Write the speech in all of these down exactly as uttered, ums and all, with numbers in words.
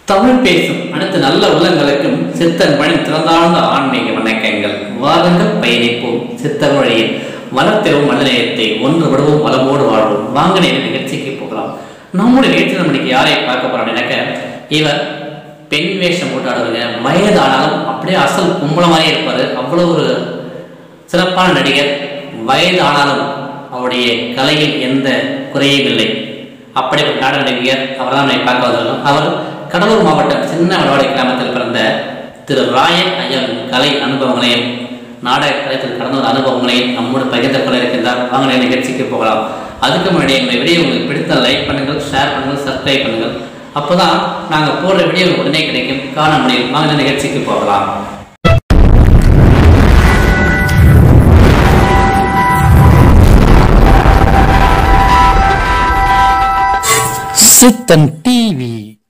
தமிழ் பேசும் அடுத்த நல்ல உள்ளங்களுக்கும் சித்தர் மணி திறந்தாழ்ந்த ஆன்மீக வணக்கங்கள். வாருங்கள், பயணிப்போம் சித்தர் வழியில். வளர்த்திரும் மனிதநேயத்தை ஒன்று விடுவோம், வளமோடு வாழ்வோம். வாங்க நேரம் நிகழ்ச்சிக்கு போகலாம். நம்முடைய நேற்று மணிக்கு யாரை பார்க்க போறோம் எனக்கு, இவர் பெண் வேஷம் போட்டாடுவாங்க. வயதானாலும் அப்படியே அசல் கும்பலமாகவே இருப்பார். அவ்வளோ ஒரு சிறப்பான நடிகர். வயதானாலும் அவருடைய கலையில் எந்த குறையும் இல்லை. அப்படி ஒரு நாடக நடிகர். அவர் தான் நம்மை பார்க்க வந்திருக்கோம். அவர் கடலூர் மாவட்டம் சின்ன வடவாடி கிராமத்தில் பிறந்த திரு ராயன் ஐயன் கலை அனுபவங்களையும் நாடக கலைத்தில் கடந்த ஒரு அனுபவங்களையும் நம்மோடு பகிர்ந்து கொள்ள இருக்கின்றார். வாங்க நிகழ்ச்சிக்கு போகலாம். அதுக்கு முன்னாடி எங்களுடைய வீடியோ உங்களுக்கு பிடித்த லைக் பண்ணுங்கள், ஷேர் பண்ணுங்கள், சப்ஸ்கிரைப் பண்ணுங்கள். அப்போதான் நாங்கள் போடுற வீடியோ உடனே கிடைக்கும், காண முடியும். வாங்க நிகழ்ச்சிக்கு போகலாம். சித்தன் டிவி.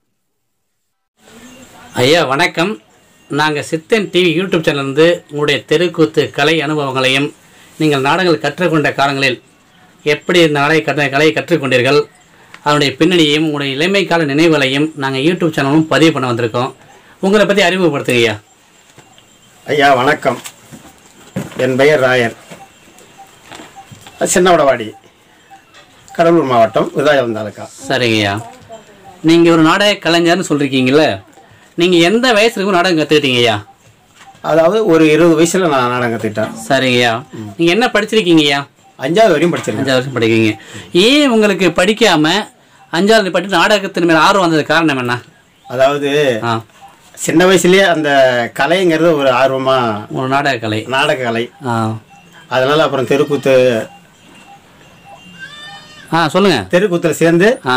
ஐயா வணக்கம். நாங்கள் சித்தன் டிவி யூடியூப் சேனல்லேருந்து உங்களுடைய தெருக்கூத்து கலை அனுபவங்களையும் நீங்கள் நாடகங்கள் கற்றுக்கொண்ட காலங்களில் எப்படி இந்த நாடக கற்ற கலையை கற்றுக்கொண்டீர்கள், அதனுடைய பின்னணியையும் உங்களுடைய இளமை கால நினைவுகளையும் நாங்கள் யூடியூப் சேனலும் பதிவு பண்ண வந்திருக்கோம். உங்களை பற்றி அறிமுகப்படுத்துங்க ஐயா. ஐயா வணக்கம். என் பெயர் ராயன், சின்ன வடவாடி, கடலூர் மாவட்டம், விருதாச்சலம் தாலுக்கா. சரிங்க ஐயா. நீங்கள் ஒரு நாடக கலைஞர்னு சொல்லியிருக்கீங்களே, நீங்கள் எந்த வயசுக்கு நாடகம் கற்றுக்கிட்டீங்க ஐயா? அதாவது ஒரு இருபது வயசில் நான் நாடகம் கற்றுக்கிட்டேன். சரிங்க ஐயா. நீங்கள் என்ன படிச்சிருக்கீங்க ஐயா? அஞ்சாவது வரையும் படிச்சிருக்கேன். அஞ்சாவது வருஷம் படிக்கிறீங்க. ஏன் உங்களுக்கு படிக்காமல் அஞ்சாவது படித்து நாடகத்தின் மேலே ஆர்வம் வந்தது காரணம் என்ன? அதாவது ஆ சின்ன வயசுலேயே அந்த கலைங்கிறது ஒரு ஆர்வமாக, ஒரு நாடக கலை, நாடக கலை. ஆ அதனால் அப்புறம் தெருக்கூத்து ஆ சொல்லுங்கள். தெருக்கூத்தில் சேர்ந்து ஆ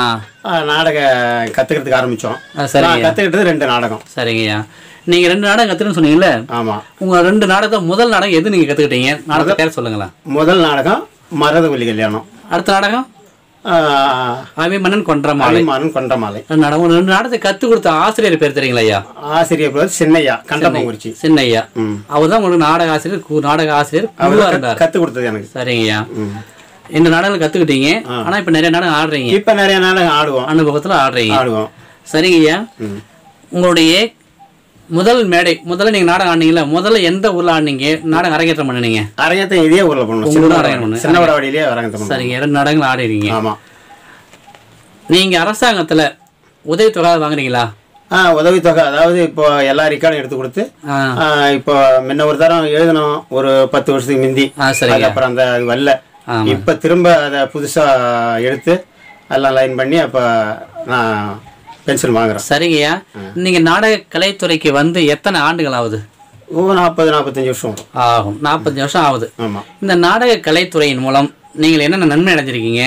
நாடகம் கற்றுக்கிறதுக்கு ஆரம்பித்தோம். சரி, கற்றுக்கிட்டது ரெண்டு நாடகம். சரிங்கய்யா. நீங்கள் ரெண்டு நாடகம் கற்றுக்கணும்னு சொன்னீங்களே. ஆமாம். உங்கள் ரெண்டு நாடகத்தை முதல் நாடகம் எது நீங்கள் கற்றுக்கிட்டீங்க? நாடகம் பேர் சொல்லுங்களேன். முதல் நாடகம் மருதவல்லி கல்யாணம். அடுத்த நாடகம் அபிமன்னன் கொன்ற மாலை. அபிமன்னன் கொன்ற மாலை. நாடகம். ரெண்டு நாடகத்தை கற்றுக் கொடுத்த ஆசிரியர் பேர் தெரியுங்களா ஐயா? ஆசிரியர் பேர் சின்னையா, கண்டபங்குறிச்சி சின்னையா. அவர் தான் உங்களுக்கு நாடக ஆசிரியர். நாடக ஆசிரியர் கற்றுக் கொடுத்தது எனக்கு. சரிங்கய்யா. இந்த நாடகம் கற்றுக்கிட்டீங்க. ஆனால் இப்போ நிறைய நாடகம் ஆடுறீங்க. இப்போ நிறைய நாடகம் ஆடுவோம், அனுபவத்தில் ஆடுறீங்க. ஆடுவோம். சரிங்கய்யா. உங்களுடைய முதல் மேடை, முதல்ல நீங்கள் நாடகம் ஆடினீங்களா? முதல்ல எந்த ஊரில் ஆடினீங்க? நாடகம் அரங்கேற்றம் பண்ணினீங்க? அரங்கேற்றம் இதே ஊரில் பண்ணணும், சின்ன வடவாடியிலே அரங்கேற்றம். சரிங்க. ரெண்டு நாடகங்கள் ஆடிறீங்க. ஆமாம். நீங்கள் அரசாங்கத்தில் உதவித்தொகை வாங்குறீங்களா? ஆ உதவித்தொகை, அதாவது இப்போ எல்லா ரெக்கார்டும் எடுத்து கொடுத்து, இப்போ முன்ன ஒரு தரம் எழுதணும் ஒரு பத்து வருஷத்துக்கு முந்தி. அப்புறம் அந்த அது வரல. இப்போ திரும்ப அதை புதுசாக எடுத்து எல்லாம் லைன் பண்ணி அப்போ நான் பென்ஷன் வாங்குறேன். சரிங்கய்யா. நீங்கள் நாடக கலைத்துறைக்கு வந்து எத்தனை ஆண்டுகள் ஆகுது? ஓ நாற்பது நாற்பத்தஞ்சு வருஷம் ஆகும். நாற்பத்தஞ்சு வருஷம் ஆகுது. ஆமாம். இந்த நாடக கலைத்துறையின் மூலம் நீங்கள் என்னென்ன நன்மை அடைஞ்சிருக்கீங்க?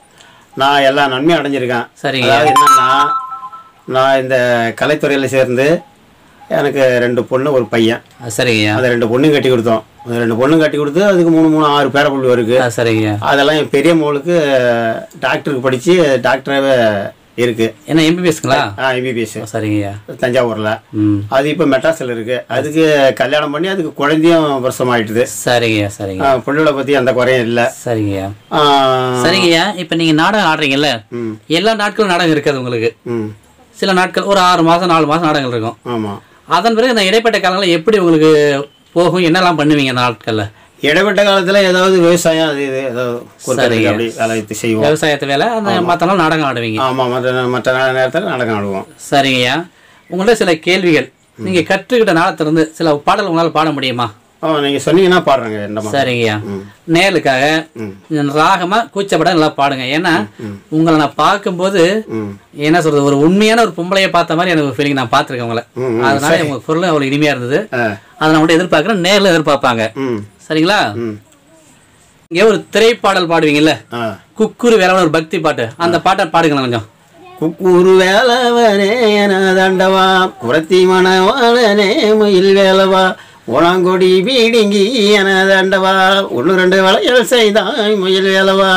நான் எல்லா நன்மையும் அடைஞ்சிருக்கேன். சரிங்க. அதாவது என்னன்னா, நான் இந்த கலைத்துறையில் சேர்ந்து எனக்கு ரெண்டு பொண்ணு ஒரு பையன். சரிங்க. அதை ரெண்டு பொண்ணும் கட்டி கொடுத்தோம். அந்த ரெண்டு பொண்ணும் கட்டி கொடுத்து அதுக்கு மூணு மூணு ஆறு பேர புள்ளி இருக்கு. சரிங்க. அதெல்லாம் என் பெரிய மகளுக்கு டாக்டருக்கு படித்து டாக்டராகவே இருக்கு. என்ன எம்பிபிஎஸ்ங்களா? ஆ எம்பிபிஎஸ். சரிங்கய்யா. தஞ்சாவூரில். அது இப்போ மெட்ராஸில் இருக்குது. அதுக்கு கல்யாணம் பண்ணி அதுக்கு குழந்தையும் வருஷம் ஆகிட்டுது. சரிங்கய்யா. சரிங்க. பொண்ணுகளை பற்றி அந்த குறையும் இல்லை. சரிங்கய்யா. சரிங்கய்யா. இப்போ நீங்கள் நாடகம் ஆடுறீங்கல்ல, எல்லா நாட்களும் நாடகம் இருக்காது உங்களுக்கு. சில நாட்கள் ஒரு ஆறு மாதம் நாலு மாதம் நாடகங்கள் இருக்கும். ஆமாம். அதன் பிறகு இந்த இடைப்பட்ட காலங்களில் எப்படி உங்களுக்கு போகும், என்னெல்லாம் பண்ணுவீங்க அந்த நாட்களில்? இடைப்பட்ட காலத்தில் ஏதாவது விவசாயம் அது இது ஏதாவது அப்படி வேலை செய்வோம். விவசாயத்து வேலை, அந்த மற்ற நாள் நாடகம் ஆடுவீங்க. ஆமாம், மற்ற மற்ற நேரத்தில் நாடகம் ஆடுவோம். சரிங்கய்யா. உங்கள்ட்ட சில கேள்விகள். நீங்கள் கற்றுக்கிட்ட நாளத்திலிருந்து சில பாடல் உங்களால் பாட முடியுமா? ஆ நீங்கள் சொன்னீங்கன்னா பாடுறேங்க. என்ன? சரிங்கய்யா. நேருக்காக ராகமாக கூச்சப்பட நல்லா பாடுங்க. ஏன்னா உங்களை நான் பார்க்கும்போது என்ன சொல்றது, ஒரு உண்மையான ஒரு பொம்பளையை பார்த்த மாதிரி எனக்கு ஒரு ஃபீலிங். நான் பார்த்துருக்கேன் உங்களை. அதனால உங்க குரலும் அவ்வளோ இனிமையாக இருந்தது. அதை நான் மட்டும் எதிர்பார்க்குறேன், நேரில் எதிர்பார்ப்பாங்க. சரிங்களா? இங்கே ஒரு திரைப்பாடல் பாடுவீங்கல்ல, குக்குரு வேலவன், ஒரு பக்தி பாட்டு, அந்த பாட்டை பாடுங்களா கொஞ்சம். குக்குரு வேலவனே தண்டவா, குரத்தி மணவாளனே மயில் வேலவா, உணங்கொடி பீடிங்கி என தண்டவா, ஒன்று ரெண்டு வளையல் செய்தாய் மயில் வேலவா,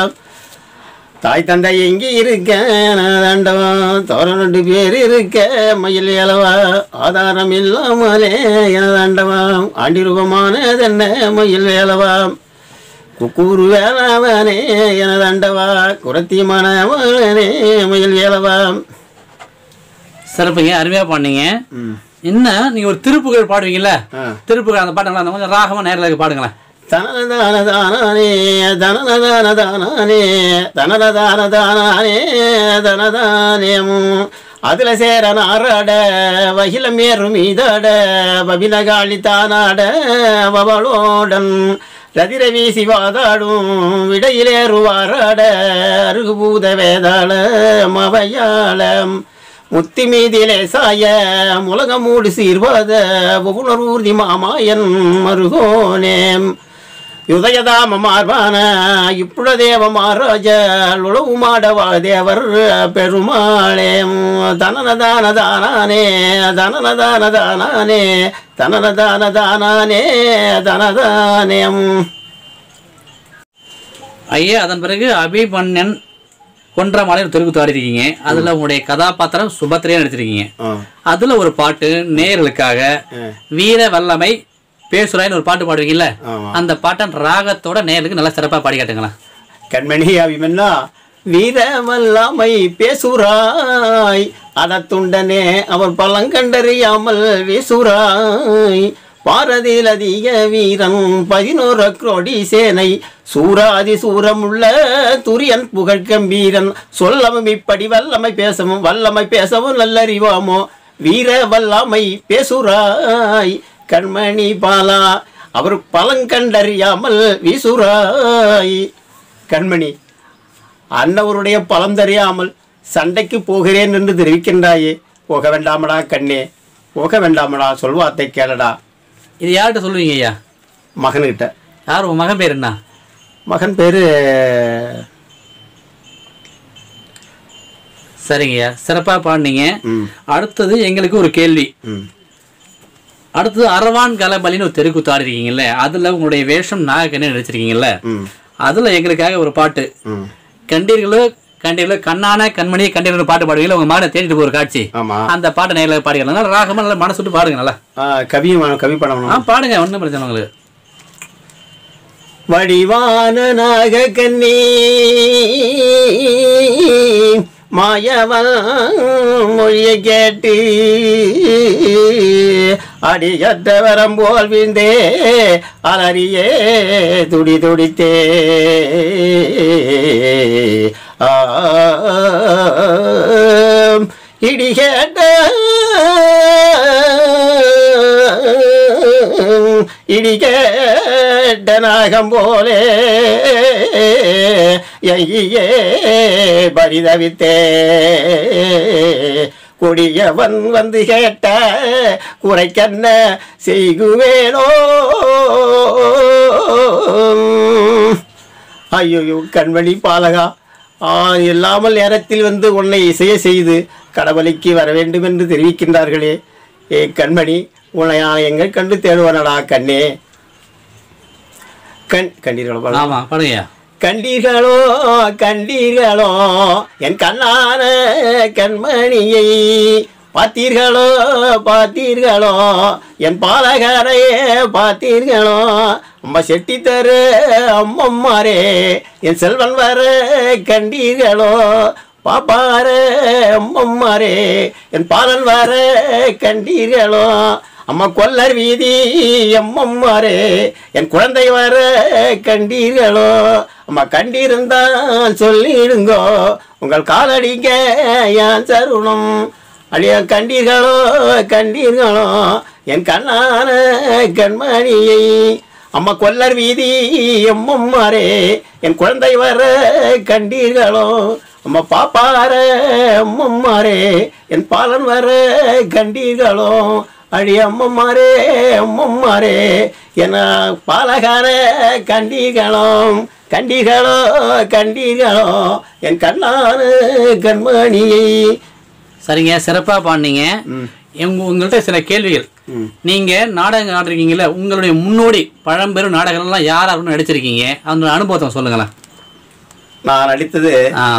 தாய் தந்தை எங்கே இருக்க தண்டவா, தோற ரெண்டு பேர் இருக்க மயில் வேலவா, ஆதாரம் இல்லாமலே என தண்டவா, ஆண்டி ரூபமானதென்ன மயில் வேலவா, குக்கூரு வேளாவனே எனதண்டவா குரத்தி மனவனே மயில் வேலவா. சிறப்புங்க, அருமையா பாடுனீங்க. என்ன நீங்க ஒரு திருப்புகழ் பாடுவீங்கல்ல, திருப்புகழ் அந்த பாட்டுங்களா அந்த கொஞ்சம் ராகமா நேரில் பாடுங்களேன். தனதானதானே தனதானதானே தனதானதானே தனதானேமும் அதுல சேர நாராட வகில மேரும் இதட பபிலகாளி தானாட பவளோடன் ரதிர வீசி வாதாடும் விடையிலேறுவாராட அருகுபூத வேதாள மவையாளம் முத்தி மீதிலே சாய முலகமூடு சீர்வாத புனர்வூர்தி மாமாயன் மருகோனேம் யுதயதாம மார்பான இப்புடதேவ மாராஜ உழவு மாடவா தேவர் பெருமாளேம் தனனதான தானானே தனனதான தானானே தனனதான தானானே தனதானேம். ஐயா, அதன் பிறகு அபிமன்யன் கொன்ற மாலையில் தெருக்கு தாடிருக்கீங்க. அதுல உங்களுடைய கதாபாத்திரம் சுபத்திரையா நடிச்சிருக்கீங்க. அதுல ஒரு பாட்டு நேயர்களுக்காக வீர வல்லமை பேசுறாயின்னு ஒரு பாட்டு பாடுவீங்கல்ல, அந்த பாட்டன் ராகத்தோட நேயர்களுக்கு நல்லா சிறப்பா பாடி காட்டுங்களா. கண்மணி அபிமன்னா வீர வல்லமை பேசுறாய் அதத்துண்டனே அவர் பழங்கண்டறியாமல் வீசுறாய் பாரதியில் அதிக வீரன் பதினோரு கோடி சேனை சூராதி சூரமுள்ள துரியன் புகழ் கம்பீரன் சொல்லவும் இப்படி வல்லமை பேசவும் வல்லமை பேசவும் நல்லறிவாமோ வீர வல்லமை பேசுறாய் கண்மணி பாலா அவர் பழங்கண்டறியாமல் வீசுறாய். கண்மணி, அன்னவருடைய பலம் தெரியாமல் சண்டைக்கு போகிறேன் என்று தெரிவிக்கின்றாயே, போக வேண்டாமடா கண்ணே, போக வேண்டாமடா, சொல்வார்த்தை கேளடா. இது யார்கிட்ட சொல்லுவீங்க ஐயா? மகன்கிட்ட. யார் உன் மகன் பேர் என்ன? மகன் பேரு சரிங்கய்யா, சிறப்பா பாடினீங்க. அடுத்தது எங்களுக்கு ஒரு கேள்வி. அடுத்தது அரவான் கலபலின்னு ஒரு தெருக்கூத்து ஆடிருக்கீங்கல்ல, அதுல உங்களுடைய வேஷம் நாகக்கண்ணே நடிச்சிருக்கீங்கல்ல, அதுல எங்களுக்காக ஒரு பாட்டு கண்டீர்களோ கண்டீர்களோ கண்ணான கண்மணியை கண்டீர்கள் பாட்டு பாடுவீங்களா, உங்க மகனை தேடிட்டு போற காட்சி, அந்த பாட்டை நேரில் பாடிக்கலாம். ராகமா நல்லா மனசு விட்டு பாடுங்க. நல்லா கவி கவி பாடணும். பாடுங்க, ஒன்றும் பிரச்சனை உங்களுக்கு. வடிவான நாக கண்ணி மாயவன் மொழியை கேட்டு அடியற்ற வரம் போல் வீழ்ந்தே அலறியே துடி துடித்தே இடி கேட்ட இடி கேட்ட நாகம் போலே ஐயே பரிதவித்தே கொடியவன் வந்து கேட்ட குறைக்கண்ண செய்குவேனோ. ஐயோ கண்மணி பாலகா, இல்லாமல் நேரத்தில் வந்து உன்னை இசைய செய்து கடவுளைக்கு வர வேண்டும் என்று தெரிவிக்கின்றார்களே. ஏ கண்மணி, உன்னை எங்கள் கண்டு தேடுவானடா கண்ணே. கண் கண்டீர்களோ? ஆமா, பாடுங்க. கண்டீர்களோ கண்டீர்களோ என் கண்ணான கண்மணியை, பார்த்தீர்களோ பார்த்தீர்களோ என் பாலகரையே, பார்த்தீர்களோ அம்மா செட்டி தரு அம்மம்மாரே என் செல்வன் வர கண்டீர்களோ, பாப்பாரே அம்மம்மாரே என் பாலன் வர கண்டீர்களோ, அம்மா கொல்லர் வீதி எம்மம்மாரே என் குழந்தை வர கண்டீர்களோ, அம்மா கண்டிருந்தான் சொல்லிடுங்கோ உங்கள் காலடிங்க என் சருணம். அழிய கண்டீர்களோ கண்டீர்களோ என் கண்ணான கண்மணியை, அம்மா கொல்லர் வீதி எம்மம்மாரே என் குழந்தை வர கண்டீர்களோ, அம்மா பாப்பார அம்மம்மாரே என் பாலன் வர கண்டீர்களோ, அடி அம்மம்மாரே அம்மம்மாரே என பாலகார கண்டீர்களோ கண்டீர்களோ கண்டீர்களோ என் கண்ணான கண்மணியை. சரிங்க, சிறப்பா பாடினீங்க. உங்கள்கிட்ட சில கேள்விகள். நீங்க நாடகம் ஆடுறீங்கல்ல, உங்களுடைய முன்னோடி பழம்பெரும் நாடகங்கள்லாம் யார் யாருன்னு நடிச்சிருக்கீங்க, அந்த அனுபவத்தை சொல்லுங்களேன். நான் நடித்தது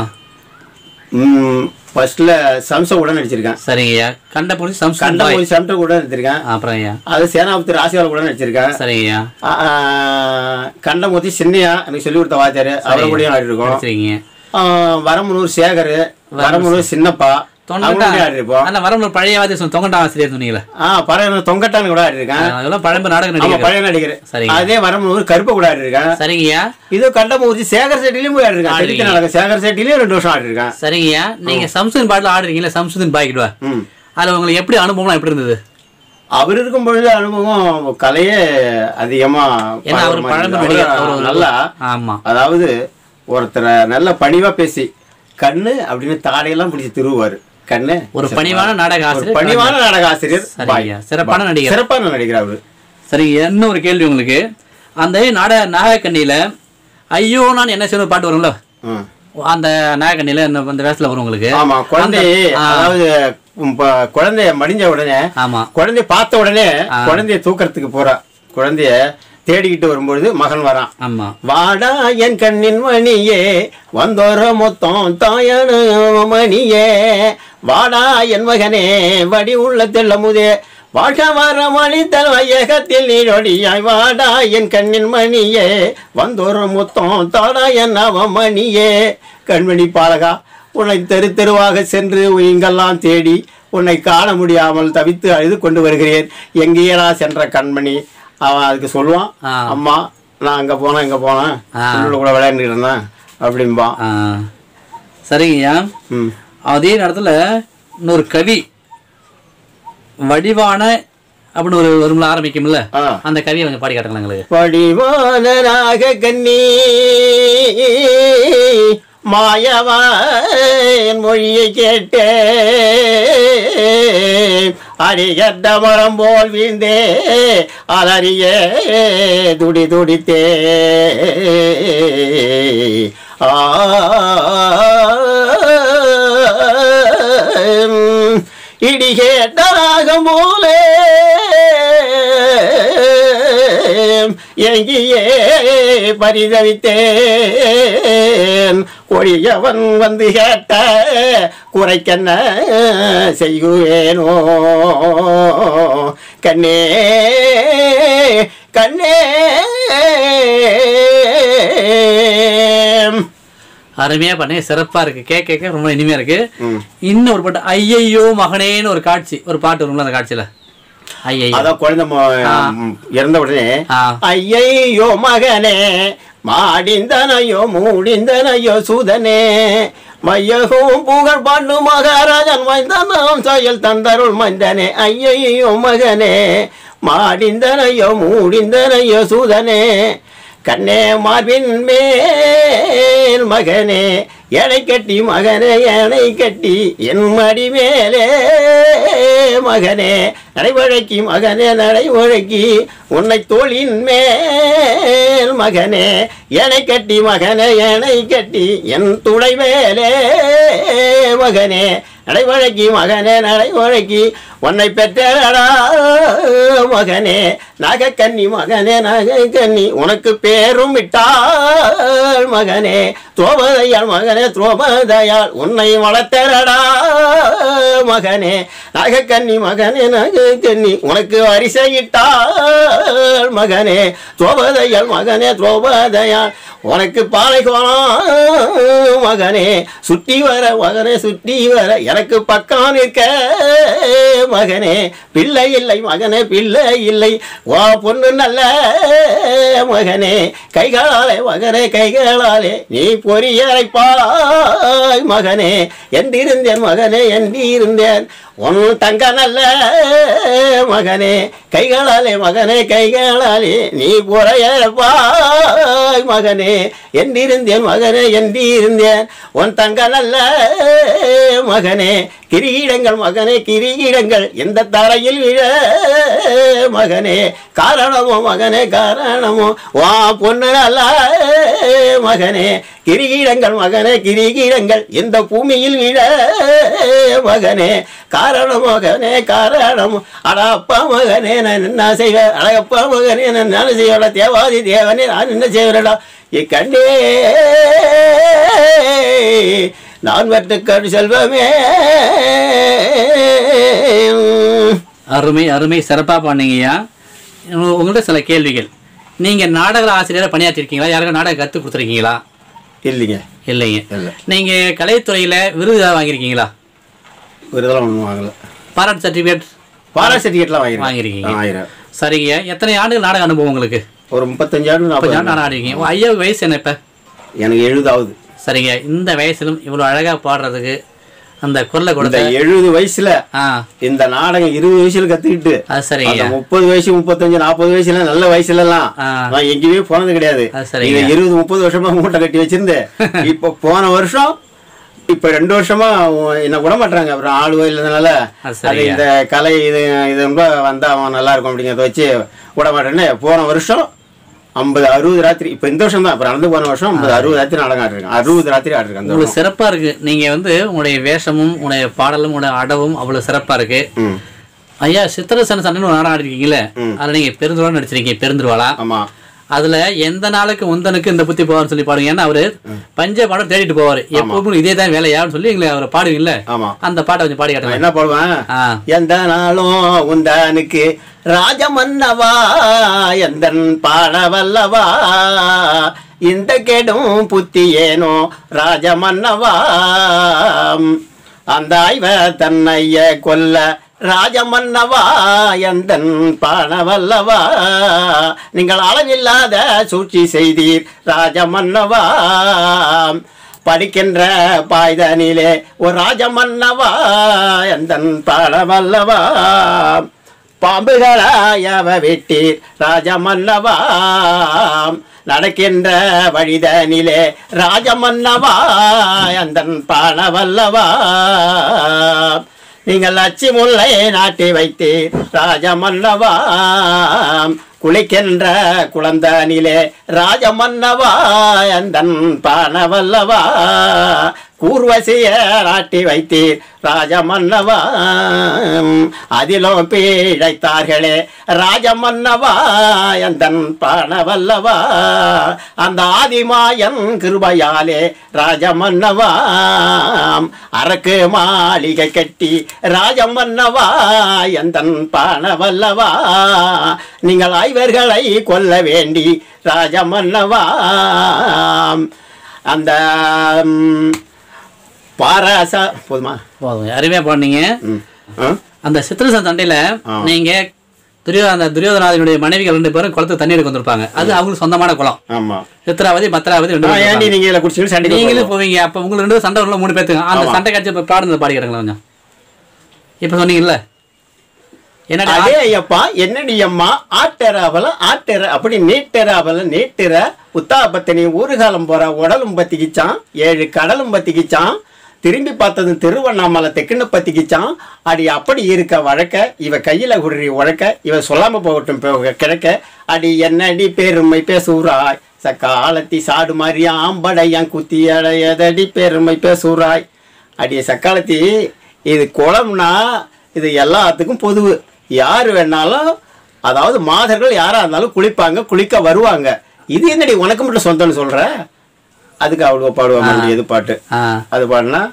ஃபர்ஸ்ட்ல சம்ச கூட நடிச்சிருக்கேன். சரிங்கய்யா. கண்டபோது சம்ச கண்டபோது சம்ச கூட நடிச்சிருக்கேன். அப்புறம் ஐயா அது சேனாபுத்திர ராசியால கூட நடிச்சிருக்கேன். சரிங்கய்யா. கண்டபோது சின்னையா எனக்கு சொல்லி கொடுத்த வாத்தியாரு, அவரை கூட ஆடிருக்கோம். சரிங்க. வரமுனூர் சேகர், வரமுனூர் சின்னப்பா, வரம்பு பழைய தொங்கட்டா ஆசிரியர் சொன்னீங்களா? தொங்கட்டான்னு கூட ஆடிருக்கேன். அதெல்லாம் பழம்பு நாடக நடிகர். பழைய நடிகர். சரி. அதே வரம்பு கருப்பை கூட ஆடிருக்கேன். சரிங்கய்யா. இது கண்டமூர்த்தி சேகர் செட்டிலையும் போய் ஆடிருக்கேன். சேகர் செட்டிலையும் ரெண்டு வருஷம் ஆடிருக்கேன். சரிங்கய்யா. நீங்க சம்சுதீன் பாட்டுல ஆடுறீங்களா? சம்சுதீன் பாய்க்கிடுவா. அதுல உங்களுக்கு எப்படி அனுபவம் எப்படி இருந்தது? அவர் இருக்கும் பொழுது அனுபவம் கலையே அதிகமா நல்லா. ஆமா. அதாவது ஒருத்தரை நல்ல பணிவா பேசி கண்ணு அப்படின்னு தாடையெல்லாம் பிடிச்சி திருவாரு. கண்ணு ஒரு பணிவான நாடக ஆசிரியர். பணிவான நாடக ஆசிரியர். சிறப்பான நடிகர். சிறப்பான நடிகர் அவரு. சரி, என்ன ஒரு கேள்வி உங்களுக்கு. அந்த நாடக நாகக்கண்ணியில ஐயோ நான் என்ன செய்யணும் பாட்டு வரும்ல, அந்த நாகக்கண்ணியில அந்த வேஷத்துல வரும் உங்களுக்கு. ஆமா. குழந்தை அதாவது குழந்தைய மடிஞ்ச உடனே, ஆமா, குழந்தைய பார்த்த உடனே குழந்தைய தூக்கறதுக்கு போறா. குழந்தைய தேடிக்கிட்டு வரும்பொழுது மகன் வரான். ஆமா. வாடா என் கண்ணின் மணியே வந்தோர மொத்தம் தாயான மணியே, வாடா என் மகனே வடி உள்ள தெல்லமுதே, வாழ்க வர மணி தலையகத்தில் நீரொடியாய், வாடா என் கண்ணின் மணியே வந்தோர மொத்தம் தாடா என் அவ மணியே, கண்மணி பாலகா உன்னை தெரு தெருவாக சென்று இங்கெல்லாம் தேடி உன்னை காண முடியாமல் தவித்து அழுது கொண்டு வருகிறேன், எங்கேயரா சென்ற கண்மணி. அவன் அதுக்கு சொல்லுவான், அம்மா நான் அங்கே போனேன் இங்கே போனேன் கூட விளையாண்டுட்டு இருந்தேன் அப்படிம்பான். சரிங்கய்யா. ம். அதே நேரத்தில் இன்னொரு கவி வடிவான அப்படின்னு ஒரு ஒரு ஆரம்பிக்கும்ல, அந்த கவியை கொஞ்சம் பாடி காட்டுங்களா எங்களுக்கு. வடிவானராக கண்ணி மாயவன் மொழியை கேட்டே அடிகட்ட மரம் போல் வீழ்ந்தே அலறியே துடி துடித்தே ஆ இடிகேட்டராகம் போலே எங்கியே பரிதவித்தேன், கொடியவன் வந்து கேட்ட குறைக்கண்ண செய்குவேனோ கண்ணே கண்ணே. அருமையா பண்ணி சிறப்பா இருக்கு, கேட்க கேட்க ரொம்ப இனிமையா இருக்கு. இன்னும் ஒரு பாட்டு ஐயையோ மகனேன்னு ஒரு காட்சி, ஒரு பாட்டு வரும்ல அந்த காட்சியில, அதான் குழந்தை இறந்த உடனே ஐயையோ மகனே மாடிந்தனையோ மூடிந்தனையோ சூதனே, மையகும் புகழ் பாண்டு மகாராஜன் மைந்தனம் செயல் தந்தருள் மைந்தனே, ஐயையோ மகனே மாடிந்தனையோ மூடிந்தனையோ சூதனே, கண்ணே மார்பின் மேல் மகனே எனை கட்டி மகனே எனை கட்டி என் மடி மேலே மகனே நடைவழக்கி மகனே நடைவழக்கி உன்னை தோளின் மேல் மகனே எனை கட்டி மகனே எனை கட்டி என் துளை மேலே மகனே நடைவழக்கி மகனே நடைவழக்கி உன்னை பெற்றடா மகனே நாகக்கன்னி மகனே நாகக்கன்னி உனக்கு பேரும் விட்டாள் மகனே துரோபதையாள் மகனே துரோபதையாள் உன்னை வளர்த்தடா மகனே நாகக்கன்னி மகனே நாகக்கன்னி உனக்கு வரிசையிட்டாள் மகனே துரோபதையாள் மகனே துரோபதையாள் உனக்கு பாலைகோணம் மகனே சுற்றி வர மகனே சுற்றி வர எனக்கு பக்கம் நிற்க மகனே பிள்ளை இல்லை மகனே பிள்ளை இல்லை ஓ பொண்ணு நல்ல மகனே கைகளாலே மகனே கைகளாலே நீ பொறியரைப்பாய் மகனே என்றிருந்தேன் மகனே என்றிருந்தேன் உன் தங்க நல்ல மகனே கைகளாலே மகனே கைகளாலே நீ பொறையப்பாய் மகனே என்றிருந்தேன் மகனே என்றிருந்தேன் உன் தங்க நல்ல மகனே கிரீடங்கள் மகனே கிரீடங்கள் எந்த தரையில் விழ மகனே காரணமோ மகனே காரணமோ வா பொண்ணு நல்ல மகனே கிரீடங்கள் மகனே கிரீடங்கள் எந்த பூமியில் விழ மகனே காரணம் மகனே காரணம் அடப்பா மகனே நான் என்ன செய்வேன் அழகப்பா மகனே நான் என்ன செய்வடா தேவாதி தேவனே நான் என்ன செய்வடா இக்கண்டே நான் வெட்டுக்கடு செல்வமே. அருமை அருமை சிறப்பாக பண்ணீங்கய்யா. உங்கள்கிட்ட சில கேள்விகள். நீங்கள் நாடக ஆசிரியராக பணியாற்றிருக்கீங்களா? யாருக்கும் நாடகம் கற்றுக் கொடுத்துருக்கீங்களா? இல்லைங்க இல்லைங்க. நீங்கள் கலைத்துறையில் விருது வாங்கியிருக்கீங்களா? விருதெல்லாம் ஒன்றும் வாங்கலை. பாராட்டு சர்டிஃபிகேட் பாராட்டு சர்டிஃபிகேட்லாம் வாங்கி வாங்கியிருக்கீங்க. ஆயிரம். சரிங்க. எத்தனை ஆண்டுகள் நாடக அனுபவம் உங்களுக்கு? ஒரு முப்பத்தஞ்சு ஆண்டு நாற்பது ஆண்டு நாடகம் ஆடிருக்கீங்க. ஐயாவுக்கு வயசு என்ன இப்போ? எனக்கு எழுபதாவது. சரிங்க. இந்த வயசிலும் இவ்வளோ அழகாக பாடுறதுக்கு அந்த குரலை கொடுத்த எழுபது வயசுல இந்த நாடகம் இருபது வயசுல கத்துக்கிட்டு சரிங்க முப்பது வயசு முப்பத்தஞ்சு நாற்பது வயசுல நல்ல வயசுல எல்லாம் நான் எங்கேயுமே போனது கிடையாது. இருபது முப்பது வருஷமா மூட்டை கட்டி வச்சிருந்தேன். இப்ப போன வருஷம் இப்ப ரெண்டு வருஷமா என்ன விட மாட்டாங்க. அப்புறம் ஆளு இல்லதுனால இந்த கலை இது இது ரொம்ப வந்தா அவன் நல்லா இருக்கும் அப்படிங்கிறத வச்சு விட மாட்டேன்னு போன வருஷம் ஐம்பது அறுபது ராத்திரி இப்போ இந்த வருஷம் தான். அப்புறம் நடந்து போன வருஷம் ஐம்பது அறுபது ராத்திரி நாடகம் ஆடிருக்கேன். அறுபது ராத்திரி ஆடிருக்கேன். உங்களுக்கு சிறப்பா இருக்கு. நீங்க வந்து உங்களுடைய வேஷமும் உங்களுடைய பாடலும் உங்களுடைய அடவும் அவ்வளவு சிறப்பா இருக்கு. ஐயா சித்திரசன சண்டைன்னு ஒரு நாடகம் ஆடிருக்கீங்களே, அதுல நீங்க பெருந்துருவா நடிச்சிருக்கீங்க. பெருந்துருவாளா? ஆமா. அதுல எந்த நாளுக்கு முந்தனுக்கு இந்த புத்தி போவார்னு சொல்லி பாடுங்க. ஏன்னா அவரு பஞ்ச பாடம் தேடிட்டு போவாரு. எப்பவும் இதே தான் வேலையான்னு சொல்லி எங்களை அவரை பாடுவீங்கல்ல, அந்த பாட்டை கொஞ்சம் பாடி காட்டுங்க. என்ன பாடுவேன்? எந்த நாளும் உந்தனுக்கு ராஜமன்னவா எந்தன் பாடவல்லவா இந்த கெடும் புத்தி ஏனோ ராஜமன்னவா அந்த ஆய்வ தன்னைய கொல்ல ராஜமன்னவா எந்தன் பாடவல்லவா நீங்கள் அளவில்லாத சூழ்ச்சி செய்தீர் ராஜமன்னவா படிக்கின்ற பாய்தனிலே ஒரு ராஜமன்னவா எந்தன் பாடவல்லவா பாம்புகளாயவ வெட்டீர் ராஜமன்னவா நடக்கின்ற வழிதனிலே ராஜமன்னவா எந்தன் பாடவல்லவா நீங்கள் அச்சி முல்லை நாட்டி வைத்தீர் ராஜமன்னவா குளிக்கின்ற குழந்தனிலே ராஜமன்னவா எந்தன் பாடவல்லவா கூர்வசிய நாட்டி வைத்தீர் ராஜமன்னவா அதிலும் பீழைத்தார்களே ராஜமன்னவா எந்தன் பாடவல்லவா அந்த ஆதிமாயன் கிருபையாலே ராஜமன்னவா அரக்கு மாளிகை கட்டி ராஜமன்னவா எந்தன் பாடவல்லவா நீங்கள் ஐவர்களை கொல்ல வேண்டி ராஜமன்னவா அந்த பாராசா போதுமா? போதும். அருமையா பாடுனீங்க. அந்த சித்திரசன் சண்டையில நீங்க துரியோ அந்த துரியோதனாதினுடைய மனைவிகள் ரெண்டு பேரும் குளத்துக்கு தண்ணி எடுக்க வந்திருப்பாங்க. அது அவங்களுக்கு சொந்தமான குளம். ஆமா. சித்திராவதி பத்ராவதி ரெண்டு பேரும் நீங்க குடிச்சு சண்டை நீங்களும் போவீங்க. அப்ப உங்களுக்கு ரெண்டு சண்டை உள்ள மூணு பேத்துங்க. அந்த சண்டை காட்சி பாடுனது பாடிக்கிறீங்களா கொஞ்சம்? இப்ப சொன்னீங்கல்ல என்னடா ஐயப்பா என்னடி அம்மா ஆட்டராவல ஆட்டர அப்படி நீட்டராவல நீட்டுற உத்தாபத்தினி ஊறுகாலம் போற உடலும் பத்திக்கிச்சான் ஏழு கடலும் பத்திக்கிச்சான் திரும்பி பார்த்ததும் திருவண்ணாமலை தெக்குன்னு பத்திக்கிச்சான் அடி அப்படி இருக்க வழக்க இவ கையில குடுறி உழக்க இவ சொல்லாம போகட்டும் கிடக்க அடி என்னடி பெருமை பேசுறாய் சக்காலத்தி சாடு மாதிரி ஆம்படையான் குத்தி அடையதடி பெருமை பேசுறாய் அடிய சக்காலத்தி இது குளம்னா இது எல்லாத்துக்கும் பொதுவு. யார் வேணாலும் அதாவது மாதர்கள் யாரா இருந்தாலும் குளிப்பாங்க குளிக்க வருவாங்க. இது என்னடி உனக்கு மட்டும் சொந்தம்னு சொல்ற? அதுக்கு அவ்வளோ பாடுவாங்க. எது பாட்டு அது பாடுனா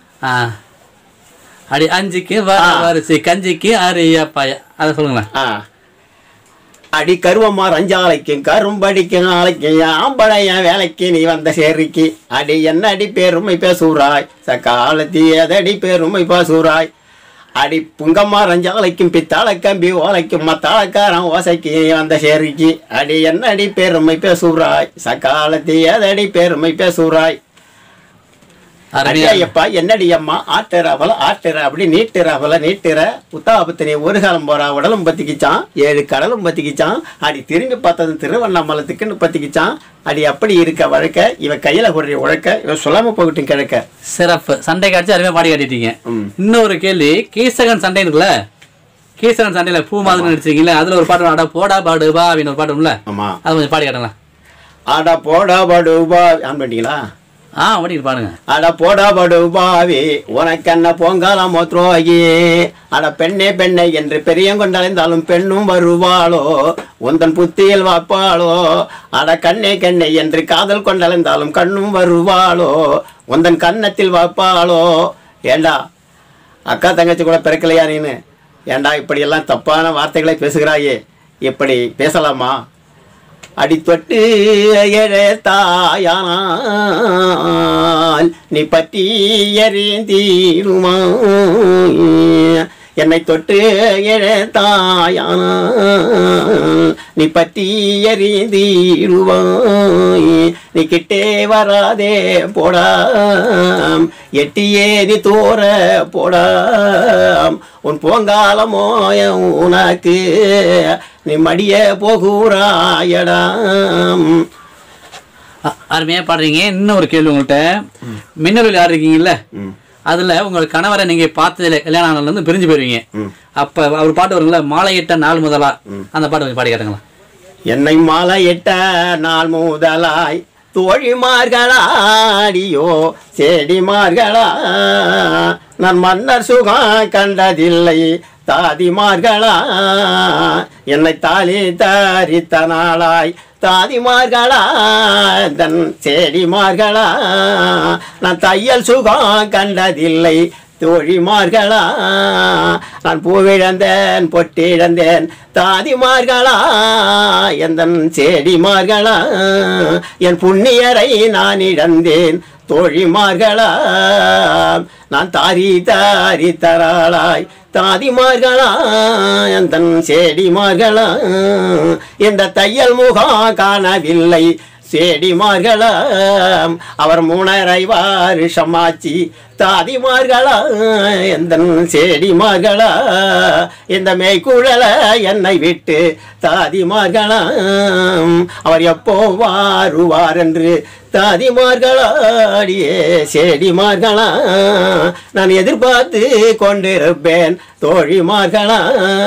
அடி அஞ்சுக்கு வரிசை கஞ்சிக்கு அரியா பாய அதை சொல்லுங்களேன். அடி கருவம்மா ரஞ்சாலைக்கும் கரும்படிக்கும் நாளைக்கும் ஆம்பளையன் வேலைக்கு நீ வந்த சேரிக்கு அடி என்ன அடி பெருமை பேசுறாய் சக்காலத்தி அதடி பெருமை பேசுறாய் அடி புங்கம்மா ரஞ்சாலைக்கும் பித்தாளை கம்பி ஓலைக்கும் மத்தாளக்காரன் ஓசைக்கு வந்த சேரிக்கு அடி என்ன அடி பெருமை பேசுறாய் சக்காலத்தி அதடி பெருமை பேசுறாய் அடியப்பா என்னடி அம்மா ஆட்டுறாவல ஆட்டுற அப்படி நீட்டுறாவல நீட்டுற உத்தாபத்தினி ஒரு காலம் போறா உடலும் பத்திக்கிச்சான் ஏழு கடலும் பத்திக்கிச்சான் அடி திரும்பி பார்த்தது திருவண்ணாமலை திக்குன்னு பத்திக்கிச்சான் அடி அப்படி இருக்க வழக்க இவ கையில கொடுற உழைக்க இவ சொல்லாம போகட்டும் கிழக்க. சிறப்பு. சண்டை காட்சி அருமையா பாடி காட்டிட்டீங்க. இன்னொரு கேள்வி, கீசகன் சண்டை இருக்குல்ல, கீசகன் சண்டையில பூ மாதிரி நடிச்சிருக்கீங்களா, அதுல ஒரு பாட்டு ஆடா போடா பாடுபா அப்படின்னு ஒரு பாட்டு இல்ல, அது கொஞ்சம் பாடி காட்டலாம். ஆடா போடா பாடுபா ஆன் பண்ணிட்டீங்களா? ஆ ஓடிட்டு பாருங்க. அட போடா படுபாவி உனக்கென்ன பொங்காலமோ துரோகி அட பெண்ணே பெண்ணை என்று பெரியங்கொண்டடைந்தாலும் பெண்ணும் வருவாளோ உந்தன் புத்தியில் வாப்பாளோ அட கண்ணே கண்ணை என்று காதல் கொண்டடைந்தாலும் கண்ணும் வருவாளோ உந்தன் கன்னத்தில் வாப்பாளோ. ஏண்டா அக்கா தங்கச்சி கூட பிறக்கலையா நீனு? ஏண்டா இப்படியெல்லாம் தப்பான வார்த்தைகளை பேசுகிறாயே, இப்படி பேசலாமா? அடித்தொட்டு எழத்தாயானால் நீ பற்றி எறிந்தீருமா என்னை தொட்டு எழத்தாயானால் நீ பற்றி எறிந்தீருவாய் நீ கிட்டே வராதே போடாம் எட்டியே நீ தோற போடாம் உன் போங்காலமோ உனக்கு நீ மடிய போகுறாயடாம். அருமையாக பாடுறீங்க. இன்னும் ஒரு கேள்வி உங்கள்கிட்ட. மின்னல் யார் இருக்கீங்கல்ல, அதுல உங்கள் கணவரை நீங்க பார்த்ததுல கல்யாணம் ஆனதுல இருந்து பிரிஞ்சு போயிருவீங்க. அப்ப அவர் பாட்டு வருங்களா, மாலையிட்ட நாள் முதலா, அந்த பாட்டு கொஞ்சம் பாடி காட்டுங்களா. என்னை மாலையிட்ட நாள் முதலாய் தோழிமார்களாடியோ செடிமார்களா நான் மன்னர் சுகம் கண்டதில்லை தாதிமார்களா என்னை தாலி தரித்த நாளாய் தாதிமார்களா தன் செடிமார்களா நான் தையல் சுகம் கண்டதில்லை தோழிமார்களா நான் பூவிழந்தேன் பொட்டிழந்தேன் தாதிமார்களா எந்தன் செடிமார்களா என் புண்ணியரை நான் இழந்தேன் தோழிமார்களா நான் தாரி தாரி தராளாய் தாதிமார்களா எந்தன் செடிமார்களா எந்த தையல் முகம் காணவில்லை செடிமார்களா அவர் மூணரை வருஷமாச்சி தாதிமார்களா எந்தன் செடிமார்களா இந்த மேய்க்குழல என்னை விட்டு தாதிமார்களா அவர் எப்போ வாருவார் என்று தாதிமார்களாடியே செடிமார்களா நான் எதிர்பார்த்து கொண்டிருப்பேன் தோழிமார்களா.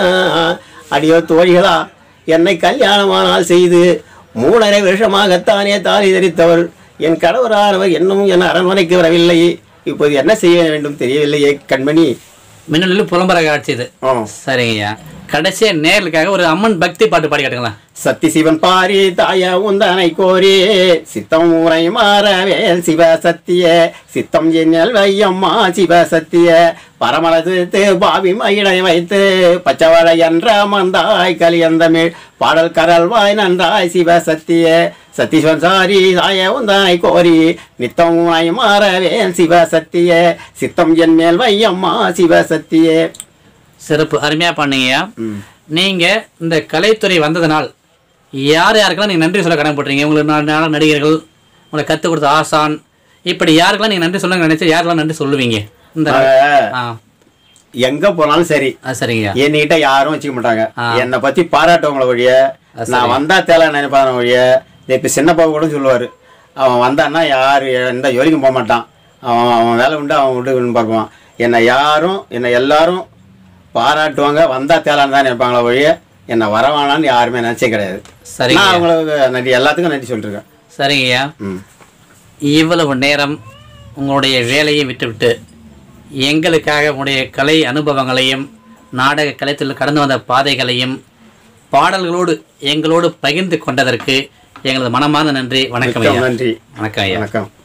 அடியோ தோழிகளா, என்னை கல்யாணமானால் செய்து மூணரை வருஷமாகத்தானே தாலி தரித்தவர் என் கணவரானவர் இன்னும் என் அரண்மனைக்கு வரவில்லை. இப்போது என்ன செய்ய வேண்டும் தெரியவில்லையே கண்மணி. மின்னலில் புலம்பர காட்சி இது. சரிங்கய்யா, கடைசியா நேர்களுக்காக ஒரு அம்மன் பக்தி பாட்டு பாடி காட்டுங்களா. சத்தி சிவன் பாரி தாய உந்தனை கோரி சித்தம் ஊரை மாறவேல் சிவ சத்திய சித்தம் எண்ணல் வையம்மா சிவ சத்திய பரமளத்து பாவி மயிலை வைத்து பச்சவளை என்ற மந்தாய் கலியந்தமிழ் பாடல் கரல்வாய் நன்றாய் சிவ சத்திய சத்தீஸ்வன் சாரி தாய உந்தனை கோரி நித்தம் ஊரை மாறவேல் சிவ சத்திய சித்தம் என் மேல் வையம்மா சிவ சத்திய. சிறப்பு, அருமையாக பண்ணீங்கய்யா. நீங்கள் இந்த கலைத்துறை வந்ததுனால் யார் யாருக்கெல்லாம் நீங்கள் நன்றி சொல்ல கடமைப்பட்றீங்க? உங்களுக்கு நாலு நடிகர்கள், உங்களை கற்றுக் கொடுத்த ஆசான், இப்படி யாருக்கெல்லாம் நீங்கள் நன்றி சொல்ல நினைச்சா யாருக்கெல்லாம் நன்றி சொல்லுவீங்க? இந்த எங்க போனாலும் சரி சரிங்க, என்கிட்ட யாரும் வச்சுக்க மாட்டாங்க. என்னை பற்றி பாராட்டவங்கள வழிய நான் வந்தா தேவை நினைப்பான வழிய இப்போ சின்னப்பா கூட சொல்லுவார், அவன் வந்தான்னா யார் எந்த ஜோலிக்கும் போக மாட்டான், அவன் அவன் வேலை உண்டு அவன் விட்டு பார்ப்பான். என்னை யாரும் என்னை எல்லாரும் பாராட்டுவாங்க, வந்தா தேலான்னு தான் நினைப்பாங்களா வழிய என்னை வரவானான்னு யாருமே நினச்சே கிடையாது. சரி, நான் அவங்களுக்கு நன்றி, எல்லாத்துக்கும் நன்றி சொல்லிருக்கேன். சரிங்கய்யா, இவ்வளவு நேரம் உங்களுடைய வேலையை விட்டுவிட்டு எங்களுக்காக உங்களுடைய கலை அனுபவங்களையும் நாடக கலைத்தில் கடந்து வந்த பாதைகளையும் பாடல்களோடு எங்களோடு பகிர்ந்து கொண்டதற்கு எங்களது மனமார்ந்த நன்றி. வணக்கம் ஐயா. நன்றி. வணக்கம் ஐயா. வணக்கம்.